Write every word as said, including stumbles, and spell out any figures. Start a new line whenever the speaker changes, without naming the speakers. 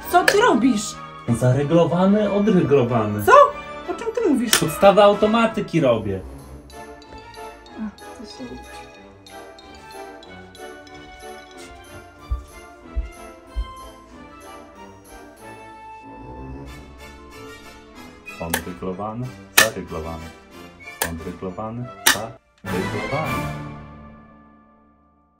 Co ty robisz?
Zareglowany, odreglowany.
Co? O czym ty mówisz?
Podstawę automatyki robię.
A, to się uczy.
Odreglowany, zareglowany. Odreglowany, zareglowany.